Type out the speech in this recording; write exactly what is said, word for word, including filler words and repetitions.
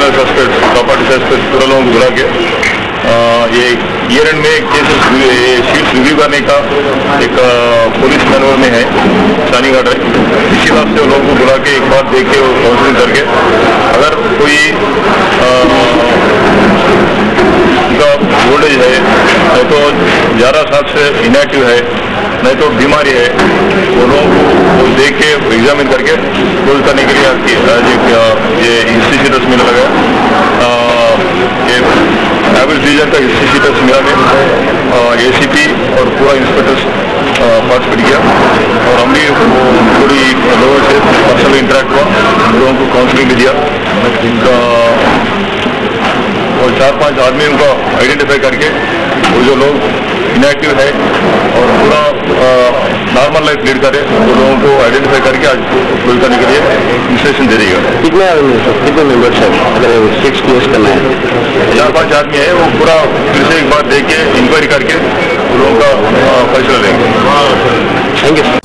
Criminal suspect, property suspect पूरा लोगों को बुला के ये ईयर एंड में केसेस शीट्स रिव्यू करने का एक पुलिस मैनुअल में है, शानी घाट है। इसी हिसाब से लोगों को बुला के एक बार देख के काउंसलिंग करके अगर कोई उनका वोल्टेज है, नहीं तो ग्यारह साल से इनएक्टिव है, नहीं तो बीमारी है, वो लोगों को देख के एग्जामिन करके क्लोज करने के लिए आज ये हिस्ट्री टेस्ट मिला लगा। ये एवरेज रीजन का हिस्ट्री टेस्ट मिला में एसीपी और पूरा इंस्पेक्टर्स पार्टिसिपेट किया और हम भी थोड़ी लोगों से पर्सनली इंटरेक्ट हुआ, लोगों को काउंसलिंग भी दिया। इनका और चार पांच आदमी उनका आइडेंटिफाई करके वो जो लोग इनएक्टिव है और पूरा नॉर्मल लाइफ लीड करे, वो लोगों को आइडेंटिफाई करके आज क्लोज करने के लिए इंस्ट्रक्शन दे देगा। कितने कितने मेंबर्स हैं अगर सिक्स क्लोज करना है? चार पांच आदमी है, वो पूरा फिर से एक बार देख के इंक्वायरी करके वो लोगों का फैसला लेंगे। Thank you.